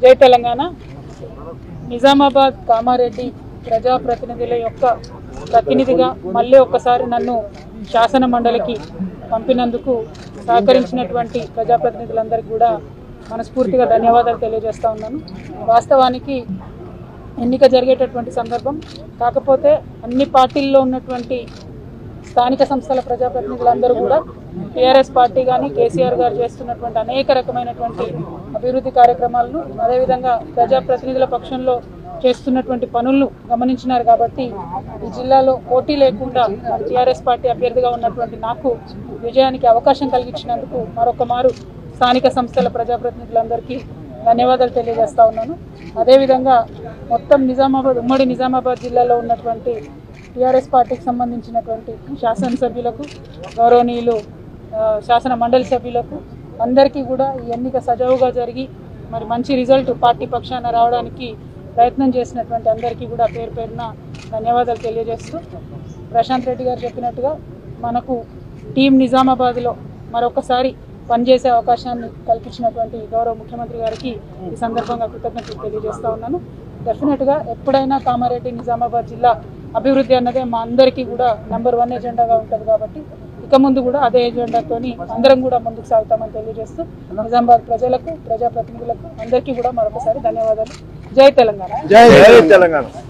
జై తెలంగాణ. నిజామాబాద్ కామారెడ్డి ప్రజాప్రతినిధుల యొక్క ప్రతినిధిగా మళ్ళీ ఒక్కసారి నన్ను శాసన మండలికి పంపినందుకు సహకరించినటువంటి ప్రజాప్రతినిధులందరికీ కూడా మనస్ఫూర్తిగా ధన్యవాదాలు తెలియజేస్తా ఉన్నాను. వాస్తవానికి ఎన్నిక జరిగేటటువంటి సందర్భం, కాకపోతే అన్ని పార్టీల్లో ఉన్నటువంటి స్థానిక సంస్థల ప్రజాప్రతినిధులందరూ కూడా టీఆర్ఎస్ పార్టీ కానీ కేసీఆర్ గారు చేస్తున్నటువంటి అనేక రకమైనటువంటి అభివృద్ధి కార్యక్రమాలను, అదేవిధంగా ప్రజాప్రతినిధుల పక్షంలో చేస్తున్నటువంటి పనులను గమనించినారు. కాబట్టి ఈ జిల్లాలో పోటీ లేకుండా టీఆర్ఎస్ పార్టీ అభ్యర్థిగా ఉన్నటువంటి నాకు విజయానికి అవకాశం కలిగించినందుకు మరొక మారు స్థానిక సంస్థల ప్రజాప్రతినిధులందరికీ ధన్యవాదాలు తెలియజేస్తా ఉన్నాను. అదేవిధంగా మొత్తం ఉమ్మడి నిజామాబాద్ జిల్లాలో ఉన్నటువంటి టీఆర్ఎస్ పార్టీకి సంబంధించినటువంటి శాసనసభ్యులకు, గౌరవనీయులు శాసన మండలి సభ్యులకు అందరికీ కూడా ఈ ఎన్నిక సజావుగా జరిగి మరి మంచి రిజల్ట్ పార్టీ పక్షాన రావడానికి ప్రయత్నం చేసినటువంటి అందరికీ కూడా పేరు పేరున ధన్యవాదాలు తెలియజేస్తూ, ప్రశాంత్ రెడ్డి గారు చెప్పినట్టుగా మనకు టీం నిజామాబాద్లో మరొకసారి పనిచేసే అవకాశాన్ని కల్పించినటువంటి గౌరవ ముఖ్యమంత్రి గారికి ఈ సందర్భంగా కృతజ్ఞతలు తెలియజేస్తా ఉన్నాను. డెఫినెట్గా ఎప్పుడైనా కామారెడ్డి నిజామాబాద్ జిల్లా అభివృద్ధి అన్నదే మా అందరికీ కూడా నెంబర్ 1 ఎజెండాగా ఉంటుంది. కాబట్టి ఇక ముందు కూడా అదే ఎజెండాతోని అందరం కూడా ముందుకు సాగుతామని తెలియజేస్తూ నిజామాబాద్ ప్రజలకు, ప్రజాప్రతినిధులకు అందరికీ కూడా మరొకసారి ధన్యవాదాలు. జై తెలంగాణ. జై తెలంగాణ.